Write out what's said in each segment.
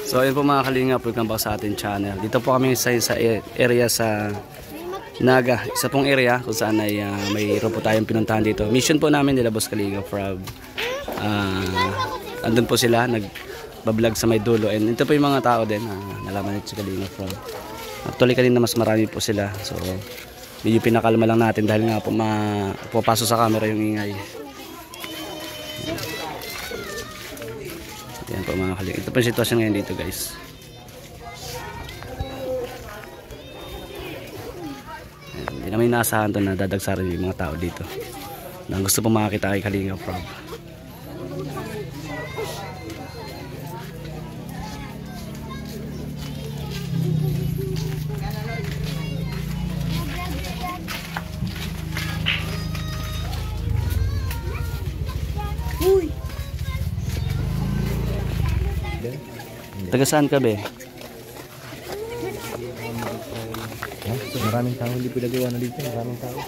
So ayun po mga kalingap, welcome back sa ating channel. Dito po kami sa area sa Naga, isa pong area kung saan ay mayroon po tayong pinuntahan dito. Mission po namin nila Boss Kalingap from andun po sila nagbablog sa may dulo, and ito po yung mga tao din nalaman nito si Kalingap from. Actually kanina mas marami po sila, so medyo pinakalma lang natin dahil nga po pupasok sa camera yung ingay. Yan po mga kalingap, ito po yung sitwasyon ngayon dito guys. Hindi naman inaasahan to na dadagsarin yung mga tao dito na gusto po makakita kay Kalingap Rob. Taga saan ka be? Maraming tao hindi pinagawa na dito, maraming tao.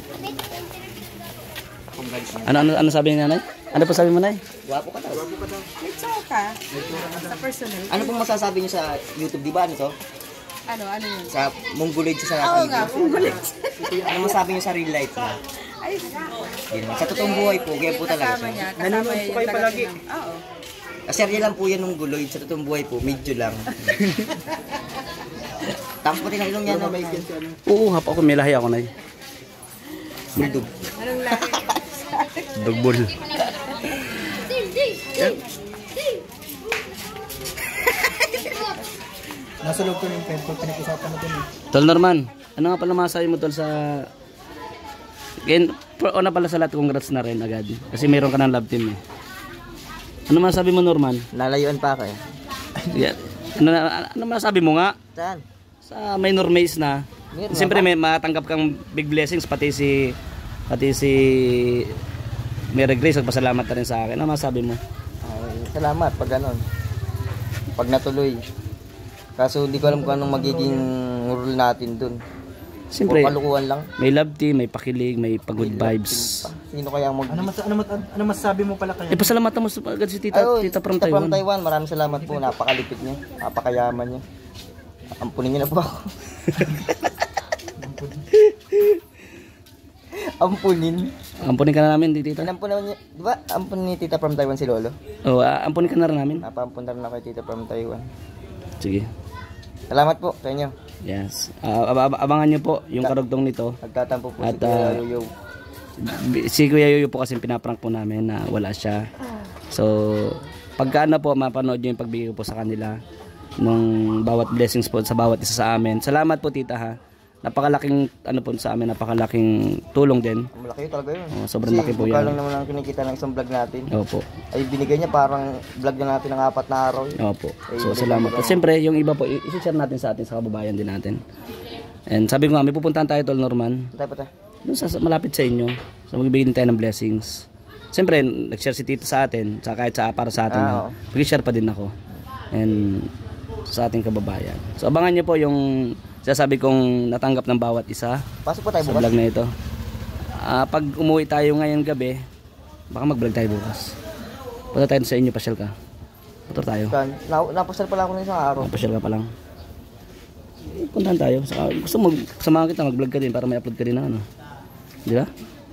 Ano sabi ni nanay? Ano po sabi mo nay? Wapo ka daw. May ka sa personal. Ano pong masasabi niyo sa YouTube, di ba nito? Ano yun? Sa Mongoloid sa Oo TV. nga, Mongoloid. Ano masabi niyo sa real life niya? Ay, Sa totoong buhay po, kaya po talaga kasama niya. siya. Kasama niya yung palagi. Oo. Serye lang po yan Mongoloid, sa totoong buhay po, medyo lang. Tapos pati ng ilong niya na may Oo, hapa ako, may lahi ako nay. buldog. Anong lahi? Dugbol. Nasa loob ko ng temple, pinag-usapan na dun eh. Tol Norman, ano nga pala masabi mo tol sa... Una pala sa lahat, congrats na rin agad. Kasi mayroon ka ng love team eh. Ano masabi mo Norman? Lalayuan pa kayo. Yeah. Ano masabi mo nga? Saan? Sa minor maze na. Siyempre may matanggap kang big blessings, pati si Mary Grace, magpasalamat na rin sa akin. Ano masabi mo? Salamat pag ganon. Pag natuloy. Kaso hindi ko alam kung anong magiging rule natin dun. Siyempre, kalukuhan lang. may love team, may pakilig, may pag-good vibes. Sino kaya ang Ano masasabi mo pala kaya? Pasalamatan mo agad si Tita from Taiwan. Maraming salamat po. Napakalipid niyo. Napakayaman niyo. Ampunin niyo na po ako. Ampunin Ka na namin di Tita. Ampunin niyo. Di ba? Ampunin ni Tita from Taiwan si Lolo. Oo, ampunin ka na rin namin. Napaampun na rin ako kay Tita from Taiwan. Sige. Salamat po sa inyo. Yes. Abangan niyo po yung karugtong nito. Nagtatampo po At, si Kuya Yoyo. Si Kuya Yoyo po kasi pinaprank po namin na wala siya. So, pagka na po mapanood niyo yung pagbigay ko po sa kanila nung bawat blessings po sa bawat isa sa amin. Salamat po Tita ha. Napakalaking po sa amin, napakalaking tulong din. Malaki talaga yun. Sobrang laki po yan. Kasi lang naman ang kinikita ng isang vlog natin. Opo. Ay binigay niya parang vlog na natin ng 4 na araw. Opo. So salamat. At siyempre yung iba po i-share natin sa kababayan din natin. And sabi ko nga may pupuntahan tayo Tol Norman. Tayo. Doon sa malapit sa inyo. So magbibigay din tayo ng blessings. Siyempre nag-share si Tito sa atin, sa kahit sa para sa atin. Mag-share pa din ako. And sa ating kababayan. So abangan niyo po yung sasabi kong natanggap ng bawat isa. Pasok po tayo sa bukas. vlog na ito. Pag umuwi tayo ngayon gabi, baka mag-vlog tayo bukas. Punta tayo sa inyo, pasyal ka. Motor tayo. Napasal pala ako ng isang araw. Pasyal ka pa lang. Puntahan tayo. Gusto mo, samahan kita, mag-vlog ka din para may upload ka din na ano. Di ba?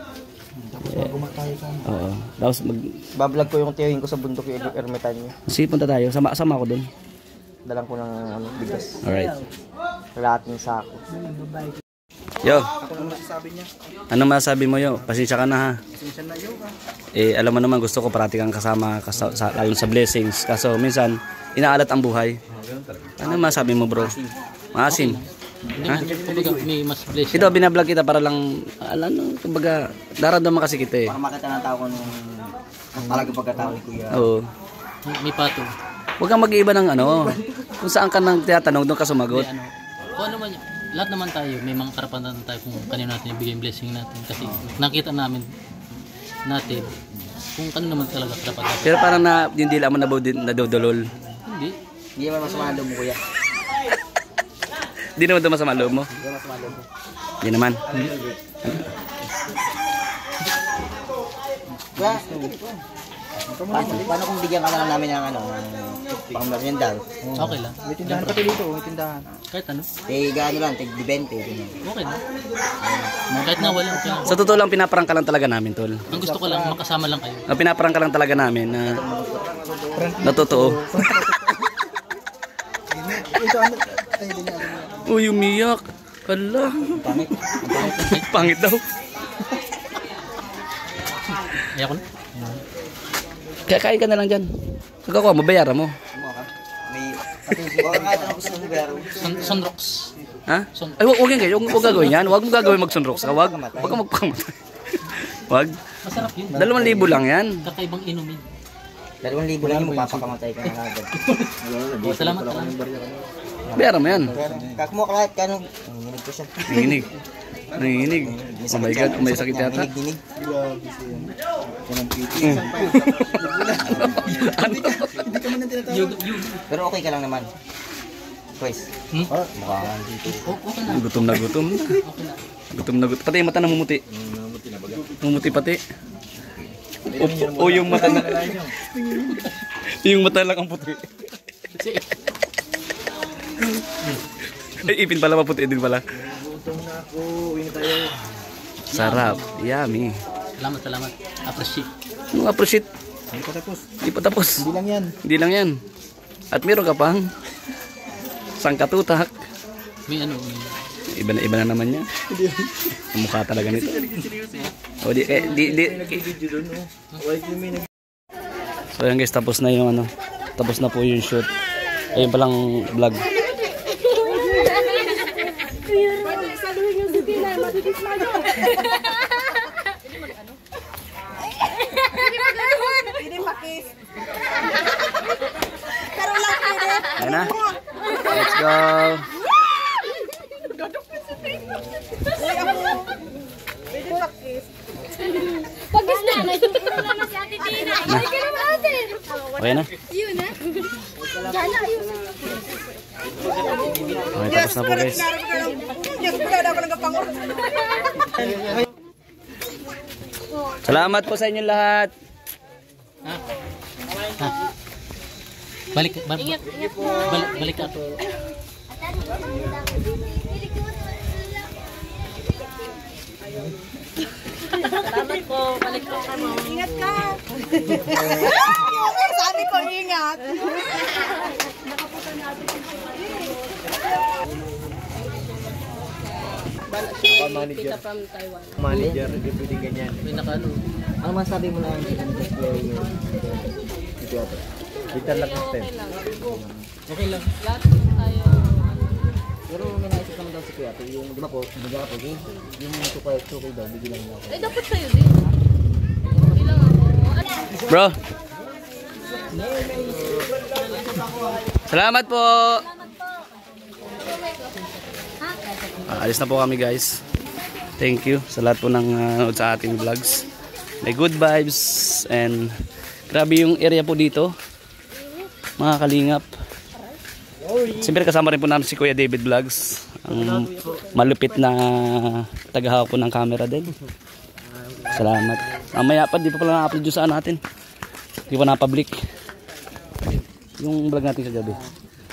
Gumatay ka. Oo. Tapos Bablog ko yung tiyahin ko sa bundok yung ermitanyo. sige, punta tayo. Sama ako dun. Dalang ko ng bigas. Alright. Kalahating sako. Yo, Ano masasabi niya? ano masasabi mo yo? Pasensya ka na ha. Pasensya na yun ha. Alam mo naman gusto ko parati kang kasama ayon sa blessings. Kaso minsan inaalat ang buhay. Ano masabi mo bro? Maasim. Ha? May mas blessing. Ito binablog kita para lang kumbaga daradama kasi kita eh. Para makita ng tao ko nung talaga pagkatao ni Kuya. Oo. May pato. Huwag kang mag-iiba ng ano. Kung saan ka nang tinatanong doon ka sumagot. Kung ano man, lahat naman tayo, may mga karapatan tayo kung kanino natin ibigay yung blessing natin. Kasi nakita natin kung kanino naman talaga karapatan. Pero parang yung dila mo nadodolol. Hindi. Hindi naman masama ang loob mo Kuya. Hindi naman ito masama loob mo. Hindi naman masama ang loob mo. Hindi naman. Kuya, Paano kung bigyan ka lang namin ng ano, pang merienda? Okay lang. May tindahan pati dito, may tindahan. Kahit ano. Ano lang, tig 20. Ganyan. Okay lang. Kahit na wala. Okay lang. Sa totoo lang, pinaparang ka lang talaga namin, tol. Ang gusto ko lang, makasama lang kayo. Ang pinaparang ka lang talaga namin na totoo. Ito ano? Ay, hindi niya alam. Uy, umiyak. Hala. Pangit. Ang pangit. Pangit daw. Ayoko na. Kaya kain ka na lang dyan. Kagawa mo, bayaran mo. May pati kahit ano gusto mo garo. Sunrocks. Ha? Ay, wag yan kayo. Huwag gagawin yan. Huwag mo gagawin mag-sunrocks ka. Huwag ka magpakamatay. Huwag. Masarap yun. 2,000 lang yan. Kakaibang inumin. 2,000 lang yung magpapakamatay ka na agad. Salamat. Bayaran mo yan. Kakmo kahit kano. Nanginig ko siya. Nanginig. Oh my God, may sakit yata. Nanginig. Pero okay ka lang naman. Boys. Mukhang dito. Okay na. Gutom na gutom. Okay na. Gutom na gutom. Pati yung mata namumuti. Namumuti pati. O yung mata na. Yung mata lang ang puti. Ay, ipin pala maputi din pala. Gutom na ako, uwi na tayo. Sarap. Yummy. Salamat. Appreciate. Anong appreciate? Hindi pa tapos. Di pa tapos. Hindi lang yan. Hindi lang yan. At meron ka pang sangkatutak. May Iba na naman yan. Ang mukha talaga nito. O di. So yan guys, tapos na yung ano. Tapos na po yung shoot. Ayun palang vlog. Ayan na. Let's go. Pagkis na, nagtuturo naman si Ate Tina. Ay, ka naman ate. Okay na. Yun na. Gana, yun na. Okay, tapos na po guys. Salamat po sa inyong lahat. Balik ka. Salamat po. Balik po ka mo. Ingat ka. Sabi ko, ingat. Manager. From Taiwan. Manager, hindi pwede ganyan. May nakano. Ano masabi mo lang yung display yung Ito ate. Dito lang system. Okay lang. Lahat tayo. pero may naisip naman daw si Kuya Ate, yung di ba po, bigyan ako yung tukay daw, bigyan lang ako. Eh, dapat sa'yo din. Hindi lang ako. Bro. Salamat po. Alis na po kami guys. Thank you sa lahat po ng sa ating vlogs. May good vibes and grabe yung area po dito. Mga kalingap. Siyempre kasama rin po namin si Kuya David Vlogs. Ang malupit na tagahawak po ng camera din. Salamat. Mamaya pa, di pa pala na-upload yung saan natin. Di pa na-public. Yung vlog natin sa gabi.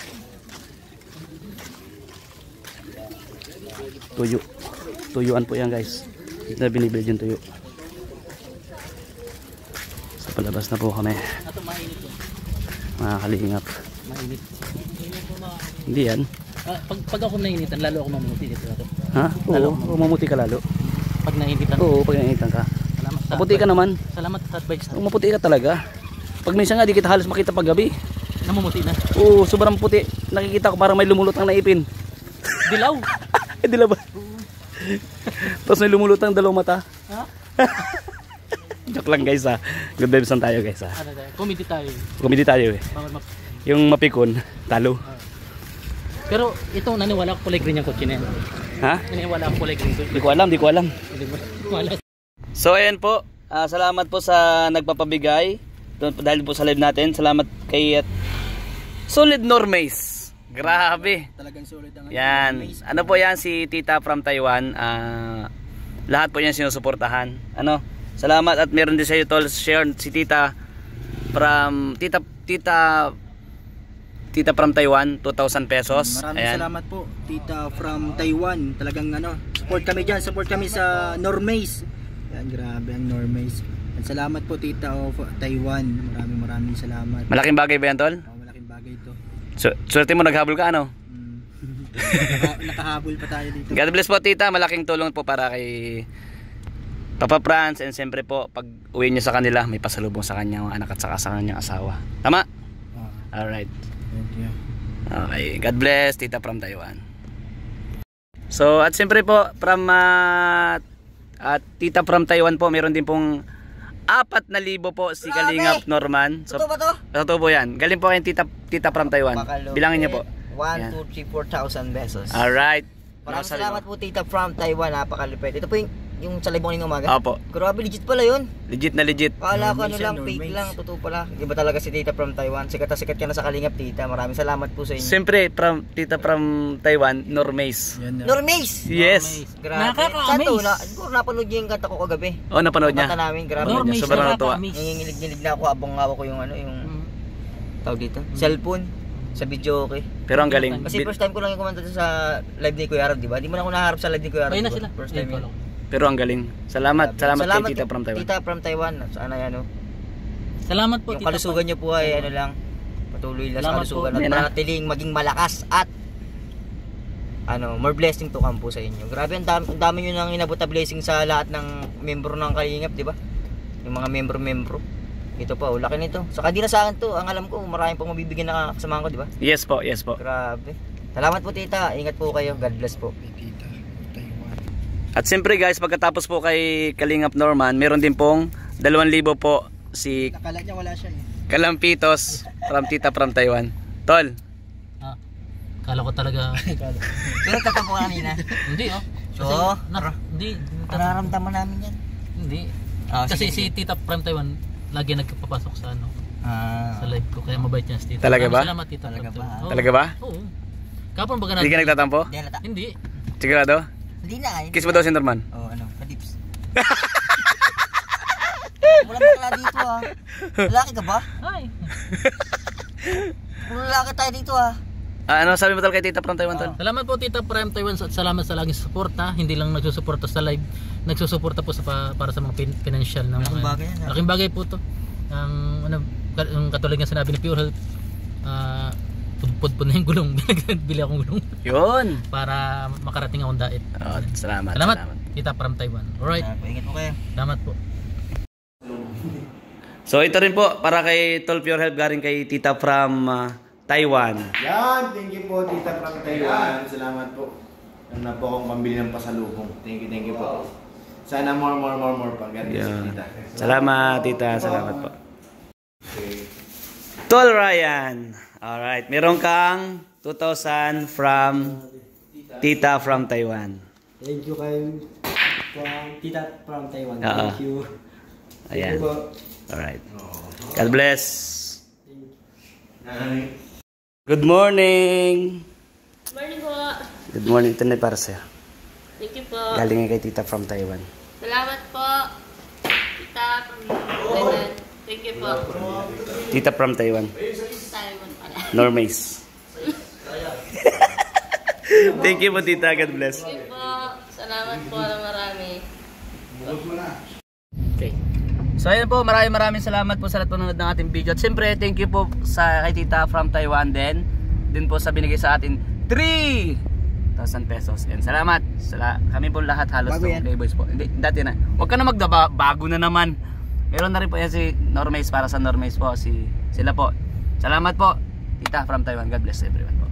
Tuyo. Tuyuan po yan guys. Dito na binibili yung tuyo. Sa palabas na po kami. Ato mainit to. Mga kalingap. Mainit. Hindi yan. Pag ako nainitan, lalo ako mamuti dito. Ha? Oo, mamuti ka lalo. Pag nainitan. Oo, pag nainitan ka. Salamat sa Maputi ka naman. Salamat sa advice. Maputi ka talaga. Pag minsan nga di kita halos makita pag gabi. Namumuti na. Oo, sobrang puti. Nakikita ko parang may lumulutang na ipin. Dilaw. Eh, di ba? Tapos may lumulutang dalawang mata. Ha? Joke lang guys ha. Good vibes lang tayo guys ha. Ano tayo? Comedy tayo. Comedy tayo eh. Yung mapikon, talo. Pero ito naniwala ko kulay green yung kotse na yan. Ha? Naniwala ko kulay green. Di ko alam. Wala. So ayan po. Salamat po sa nagpapabigay. Dahil po sa live natin. Salamat kay Solid Normays. Grabe. Talagang solid ang Yan. Ano po yan si Tita from Taiwan. Lahat po yan sinusuportahan. Ano? Salamat at meron din sa iyo tol share si Tita from Tita from Taiwan, 2,000 pesos. Maraming salamat po, Tita from Taiwan. Talagang support kami dyan. Support kami sa Normaze. Yan, grabe ang Normaze. At salamat po, Tita of Taiwan. Maraming salamat. Malaking bagay ba yan, tol? Malaking bagay ito. Swerte mo, naghabol ka, ano? Nakahabol pa tayo dito. God bless po, Tita. Malaking tulong po para kay Papa Franz. And siyempre po, pag uwi niya sa kanila, may pasalubong sa kanyang anak at saka sa kanyang asawa. Tama? Alright. Thank you. Okay, God bless, Tita from Taiwan. So, at siyempre po, from Tita from Taiwan po, meron din pong 4,000 po si Kalingap Norman. So, Totoo ba to? totoo po yan. Galing po kayong Tita from Taiwan. Bilangin niyo po. 1, 2, 3, 4,000 pesos. Alright. Maraming salamat po, Tita from Taiwan. Napakalupit. Ito po yung sa live mo kanina umaga. Opo. Grabe, legit pala yun. Legit na legit. Kala ko Normaze lang, yan, fake Normaze. lang. Totoo pala. Iba talaga si Tita from Taiwan. Sikat na sikat ka na sa Kalingap, Tita. Maraming salamat po sa inyo. Siyempre, Tita from Taiwan, Normaze. Yan na. Normaze! Yes. Grabe. Saan to? Siguro napanood niyo yung kanta ko kagabi. Oh, napanood Kanta niya. namin, grabe. Normaze, Sobrang natuwa. Nanginginig-nginig na ako habang hawak ko yung tawag dito, cellphone sa video, okay. Pero ang galing. Kasi first time ko lang yung kumanta sa live ni Kuya Arab, di ba? Di mo na ako naharap sa live ni Kuya Arab. Ayun na di ba? sila. First time yun. Pero ang galing. Salamat kay Tita from Taiwan. Tita from Taiwan. Sana yan, Salamat po, yung Tita. kalusugan niyo po ay lang, patuloy lang sa Salamat kalusugan po. at Yan na. manatiling maging malakas at more blessing to come po sa inyo. Grabe, ang dami nyo nang inabot na blessing sa lahat ng membro ng Kalingap, di ba? Yung mga membro. Ito pa, laki nito. Saka di na sa akin to, ang alam ko, maraming pang mabibigyan na kasamahan ko, di ba? Yes po, yes po. Grabe. Salamat po, Tita. Ingat po kayo. God bless po. Tita Taiwan. At siyempre guys, pagkatapos po kay Kalingap Norman, meron din pong 2,000 po si Nakala niya wala siya. Kalampitos from Tita from Taiwan. Tol, Kala ko talaga. Pero tatampo ka kanina. Hindi Oo. Hindi. Nararamdaman namin yan. Hindi. Ah, Kasi sige, si Tita from Taiwan lagi nagpapasok sa sa live ko. Kaya mabait niya si Tita. Talaga ba? Salamat, Tita. Talaga from ba? Taiwan. Oo. talaga ba? Oo. Kapon baga Hindi ka nagtatampo? Hindi halata. Hindi. Sigurado? Hindi na. Kiss mo daw si Norman. Kadips. Wala bakla dito Lalaki ka ba? Ay. Lalaki tayo dito Ano sabi mo tol kay Tita from Taiwan, tol? Salamat po, Tita from Taiwan. Salamat sa laging suporta. Hindi lang nagsusuporta sa live, nagsusuporta po para sa mga financial na Malaking bagay yan, Malaking bagay po to. Ang katulad ng sinabi ni Pure Health, pudpud na yung gulong. Bili akong gulong Yun. para makarating akong daet. Oh, salamat. Salamat, Tita from Taiwan. Alright. Ingat po kayo. Salamat po. So ito rin po para kay Tol Pure Help galing kay Tita from Taiwan. Yan, thank you po, Tita from Taiwan. Salamat po. Ano po akong pambili ng pasalubong. Thank you po. Sana more pa. God bless you, Tita. Salamat, Tita. Salamat po. Tol Ryan. Alright, meron kang 2,000 from Tita from Taiwan. Thank you kay Tita from Taiwan. Oo. Thank you. Ayan. Alright. God bless. Good morning. Morning po. Good morning. Ito na para sa'yo. Thank you po. Galing nga kay Tita from Taiwan. Salamat po. Tita from Taiwan. Thank you po. Tita from Taiwan. Taiwan pala. Normaze. Thank you po, Tita. God bless. Thank you po. Salamat po ng marami. Okay. So ayun po, maraming salamat po sa lahat po nanonood ng ating video. At siyempre, thank you po sa kay Tita from Taiwan din po sa binigay sa atin 3,000 pesos. And salamat. Kami po lahat halos Bago yan. Playboys po. Hindi, dati na. Huwag ka na magdaba, bago na naman. Meron na rin po yan si Normaze para sa Normaze po. Sila po. Salamat po, Tita from Taiwan. God bless everyone po.